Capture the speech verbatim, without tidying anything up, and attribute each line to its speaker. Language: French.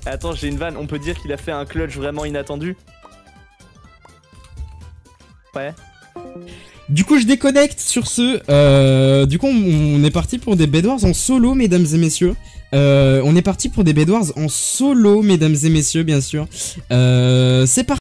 Speaker 1: Attends, j'ai une vanne. On peut dire qu'il a fait un clutch vraiment inattendu. Ouais.
Speaker 2: Du coup, je déconnecte sur ce. Euh, du coup, on, on est parti pour des Bedwars en solo, mesdames et messieurs. Euh, on est parti pour des Bedwars en solo, mesdames et messieurs, bien sûr. Euh, c'est parti.